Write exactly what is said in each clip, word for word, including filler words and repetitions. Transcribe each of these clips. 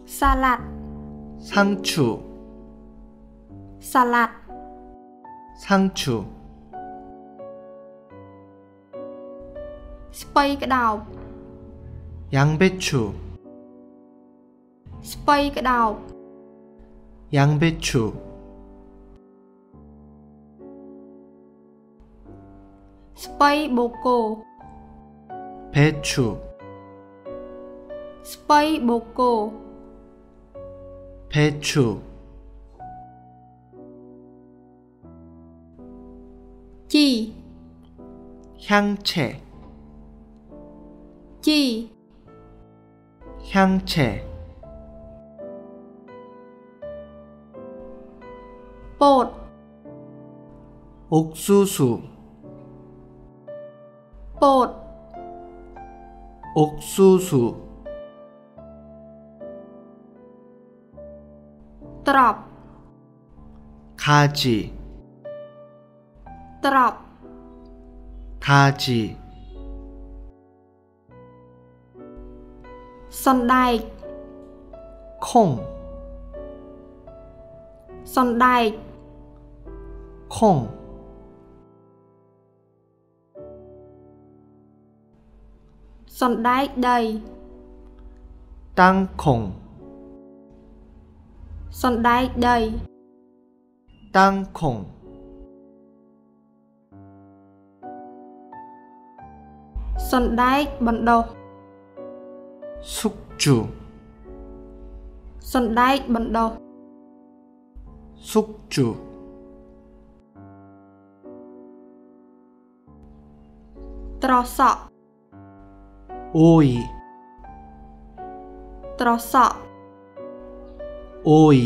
살랏 상추 살랏 상추 ស្ពៃក្តោប 양배추 ស្ពៃក្តោប 양배추 ស្ពៃបូកូ 배추 ស្ពៃបូកូ 배추 ជី 향채 ជី 향채 ពោត 옥수수 ពោត 옥수수 ត្រប់ 가지 ត្រប់ 가지 សណ្ដែក 콩 សណ្ដែក 콩 សណ្ដែកដី 땅콩 សណ្ដែកដី 땅콩 សណ្ដែកបណ្ដុះ 숙주 សណ្ដែកបណ្ដុះ 숙주 ត្រសក់ 오이 ត្រសក់ 오이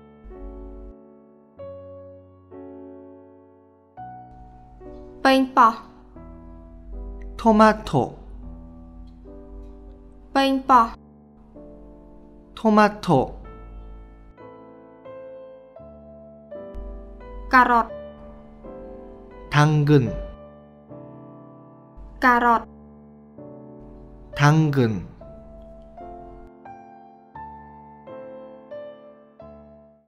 ប៉េងប៉ោះ 토마토 ប៉េងប៉ោះ 토마토 ការ៉ុត 당근 ការ៉ុត 당근